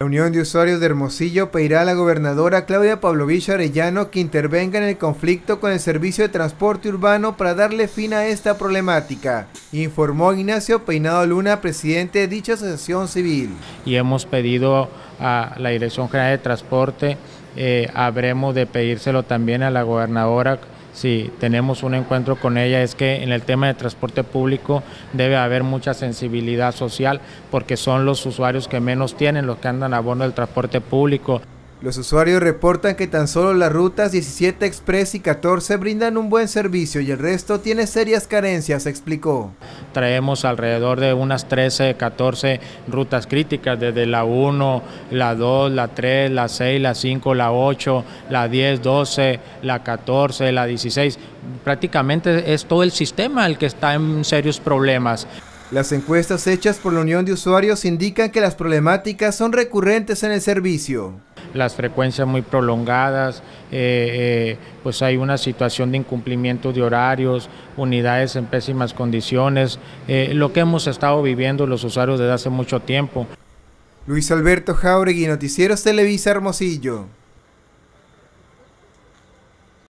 La Unión de Usuarios de Hermosillo pedirá a la gobernadora Claudia Pavlovich Arellano que intervenga en el conflicto con el servicio de transporte urbano para darle fin a esta problemática, informó Ignacio Peinado Luna, presidente de dicha asociación civil. Y hemos pedido a la Dirección General de Transporte, habremos de pedírselo también a la gobernadora. Si tenemos un encuentro con ella, es que en el tema de transporte público debe haber mucha sensibilidad social, porque son los usuarios que menos tienen, los que andan a bordo del transporte público. Los usuarios reportan que tan solo las rutas 17 Express y 14 brindan un buen servicio y el resto tiene serias carencias, explicó. Traemos alrededor de unas 13, 14 rutas críticas, desde la 1, la 2, la 3, la 6, la 5, la 8, la 10, 12, la 14, la 16. Prácticamente es todo el sistema el que está en serios problemas. Las encuestas hechas por la Unión de Usuarios indican que las problemáticas son recurrentes en el servicio. Las frecuencias muy prolongadas, pues hay una situación de incumplimiento de horarios, unidades en pésimas condiciones, lo que hemos estado viviendo los usuarios desde hace mucho tiempo. Luis Alberto Jáuregui, Noticieros Televisa Hermosillo.